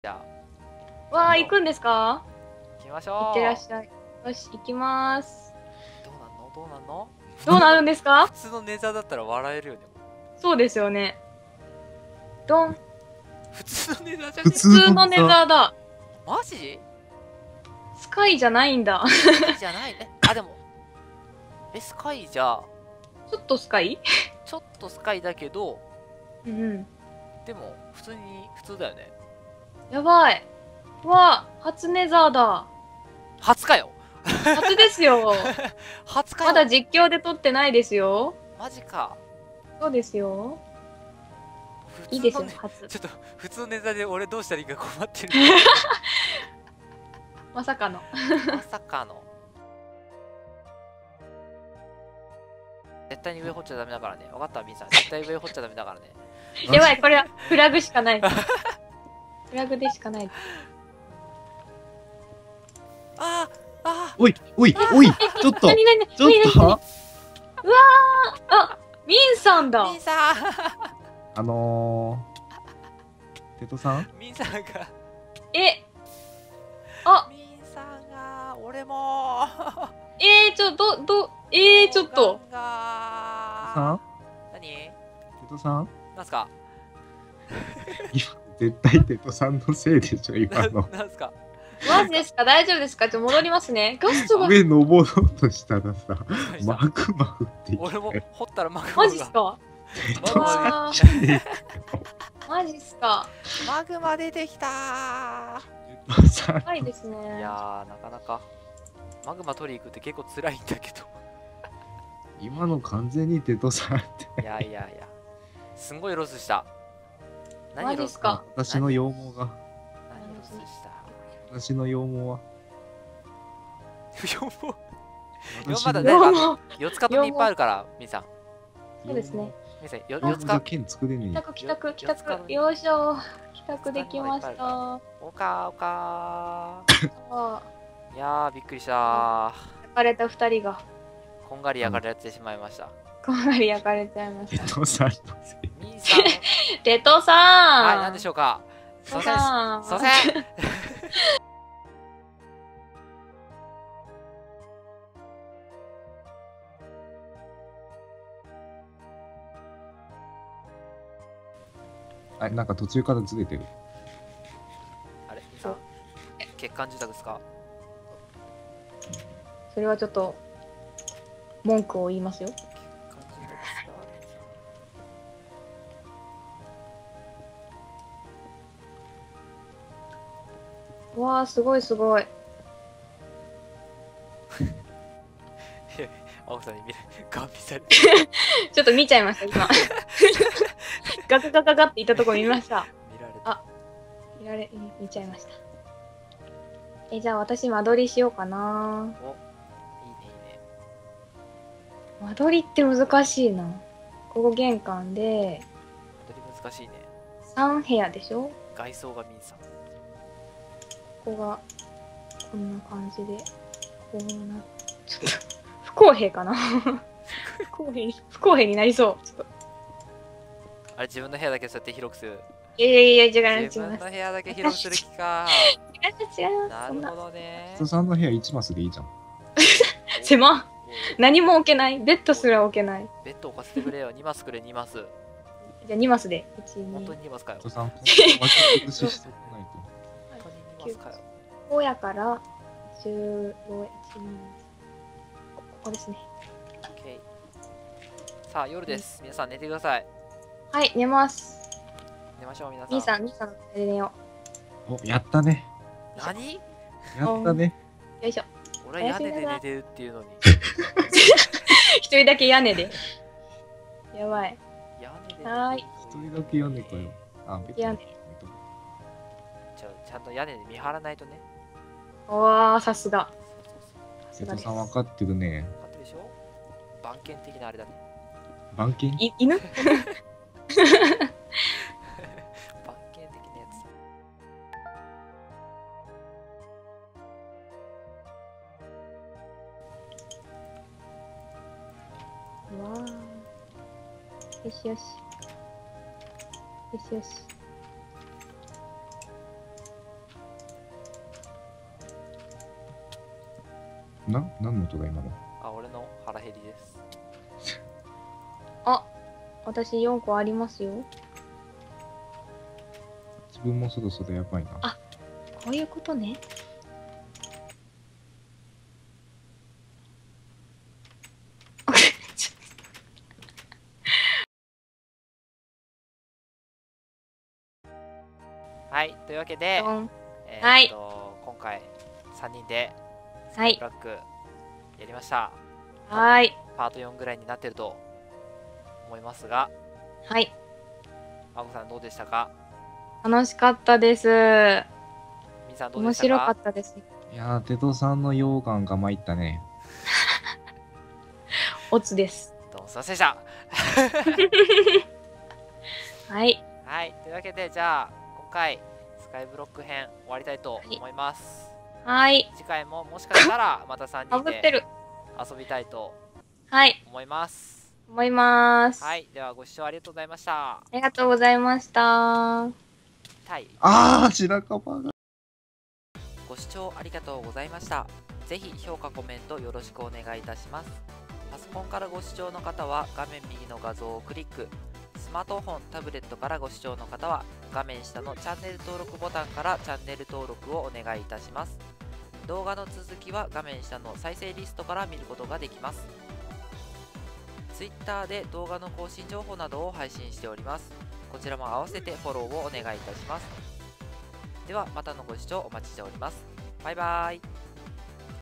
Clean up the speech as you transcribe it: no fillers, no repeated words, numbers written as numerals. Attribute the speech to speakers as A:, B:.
A: じゃ
B: わあ、行くんですか？
A: あ、行きましょう。
B: 行ってらっしゃい。よし、行きます。
A: どうなんのどうなんの
B: どうなるんですか？
A: 普通のネザーだったら笑えるよね。
B: そうですよね。ドン。
A: 普通のネザーじゃ
C: 普
A: ね
B: 普通のネザーだ。
A: マジ
B: スカイじゃないんだ。
A: スカイじゃないね。あ、でも。スカイじゃ、
B: ちょっとスカイ。
A: ちょっとスカイだけど、
B: うん。
A: でも、普通に、普通だよね。
B: やばい。わあ、初ネザーだ。
A: 初かよ
B: 初ですよ。
A: 初かよ
B: まだ実況で撮ってないですよ。
A: マジか。
B: そうですよ。
A: 普通の
B: いいですよ、初。
A: ちょっと、普通のネザーで俺どうしたらいいか困ってる。
B: まさかの。
A: まさかの。絶対に上掘っちゃダメだからね。分かった、みーさん。絶対上掘っちゃダメだからね。
B: やばい、これはフラグしかない。フラグでしかない。
A: あーあ
C: おい、おい、おい、ちょっと、
B: 何何
C: ちょっと、
B: あ、ミンさんだ。
A: みーさん
C: テトさん
A: みーさんが、
B: え、あ、
A: みーさんが、俺も
B: ちょっと、ちょっと。
C: さん
A: 何
C: テトさん
A: なんすか
C: 今、絶対テトさんのせいでしょ、今の。
A: なんすか
B: マジですか？大丈夫ですか？ちょっと戻りますね。ガストが。
C: 上登ろうとしたらさ、マ
A: マ
C: グマ降ってきて。
A: 俺も掘ったらマグマ
B: マジっすか？
C: テトさん
B: わ
C: じゃね
B: ー、マジっすか？
A: マグマ出てきた
C: えテトさん
B: やばいです
A: ーい
B: ね。
A: やー、なかなか。マグマ取り行くって結構辛いんだけど。
C: 今の完全にテトさんって。
A: いやいやいや。すんごいロスした。
B: マ
A: 何ロス
B: ジっすか？
C: 私の羊毛が、
A: 何ロスした
C: 私の羊毛は、
A: 羊毛
C: 私
A: まだ
C: の
A: ね
B: どうも。
A: 四つ角にいっぱいあるから、みーさん。
B: そうですね。
A: みーさん、
C: 羊毛
A: 四つ角。
C: じゃ剣作れねえよ。
B: 帰宅、帰宅、帰宅。
A: よ
B: よいしょ。帰宅できました。
A: おかーおか
B: あ
A: ー。いやー、びっくりしたー。
B: 焼かれた二人が、
A: こんがり焼かれてしまいました。
B: こんがり焼かれちゃいました。
C: テトさんのせい。
A: みーさん。
B: テトさん。
A: はい、なんでしょうか。すいません。すい
B: さん
A: ません。
C: あ、なんか途中からずれてる。
A: あれ、みーさん。欠陥住宅ですか。
B: それはちょっと、文句を言いますよ。
A: 欠陥住宅ですか。
B: わあ、すごいすごい。
A: 青さんに見る、ガン見されて。
B: ちょっと見ちゃいました、今。ガガガガガって言ったところ見ました。
A: 見られ
B: あ見ちゃいました。じゃあ私間取りしようかな。
A: お、いいね、いいね。
B: 間取りって難しいな。ここ玄関で、
A: 本当に難しいね。
B: 3部屋でしょ？
A: 外装がみーさん。
B: ここが、こんな感じで、こうな、ちょっと、不公平かな不公平になりそう。ちょっと。
A: あれ、自分の部屋だけそうやって広くする。
B: いやいやいや、違います、
A: 自分
B: 違います。
A: の部屋だけ広くする気か。
B: 違います、違います。そんな
A: なるほ。どね
C: テ。トさんの部屋1マスでいいじゃん。
B: 狭っ。何も置けない。ベッドすら置けない。
A: ベッド置かせてくれよ。2マスくれ、2マス。
B: じゃあ2マスで。1、2。
A: 本当に2マスかよ
C: テト。さん、分け崩ししてこないと。
A: 本当に2マスかよ。
B: こうやから、15、1、2、ここですね。
A: オッケー。さあ、夜です。皆さん寝てください。
B: はい、寝ます。
A: 寝ましょう、皆さん。
B: 兄さんの手で寝よ
C: お、やったね。
A: 何
C: やったね。
B: う。よいしょ。
A: 俺は屋根で寝てるっていうのに。
B: 一人だけ屋根で。やばい。
A: 屋根で寝てる
B: はーい
C: 一人だけ屋根かよ。あ、ベッド
B: 屋根
A: ちゃんと屋根で見張らないとね。
B: おー、さすが。
A: そうそうそう。
C: テト
B: さすがです
C: さん分かってるね。
A: 分かってるでしょ。番犬的なあれだね。
C: 番犬
B: 犬
A: 番犬的なやつ。
B: わー。よしよし。よしよし。
C: 何の音だ今の。
A: あ、俺の腹減りです。
B: あ、私4個ありますよ。
C: 自分もそろそろやばいな。
B: あこういうことね。
A: はい、というわけで、
B: ドンはい
A: 今回3人で
B: はい
A: ブラックやりました。
B: はい
A: パート4ぐらいになってると思いますが、
B: はい
A: あこさんどうでしたか？
B: 楽しかったです。
A: みーさんどうで
B: 面
A: したか？
B: 白かったです。
C: いやー、テトさんの溶岩が参ったね。
B: オツです。
A: どうもすいませんでした。
B: はい
A: はい、というわけでじゃあ今回スカイブロック編終わりたいと思います。
B: はい
A: 次回ももしかしたらまた3
B: か
A: 人で
B: ぶってる。
A: 遊びたいと
B: はい
A: 思います。
B: 思います。
A: はい、ではご視聴ありがとうございました。
B: ありがとうございました。
A: タイ
C: 白樺が。
A: ご視聴ありがとうございました。ぜひ評価コメントよろしくお願いいたします。パソコンからご視聴の方は画面右の画像をクリック、スマートフォン、タブレットからご視聴の方は画面下のチャンネル登録ボタンからチャンネル登録をお願いいたします。動画の続きは画面下の再生リストから見ることができます。Twitter で動画の更新情報などを配信しております。こちらも合わせてフォローをお願いいたします。ではまたのご視聴お待ちしております。バイバーイ。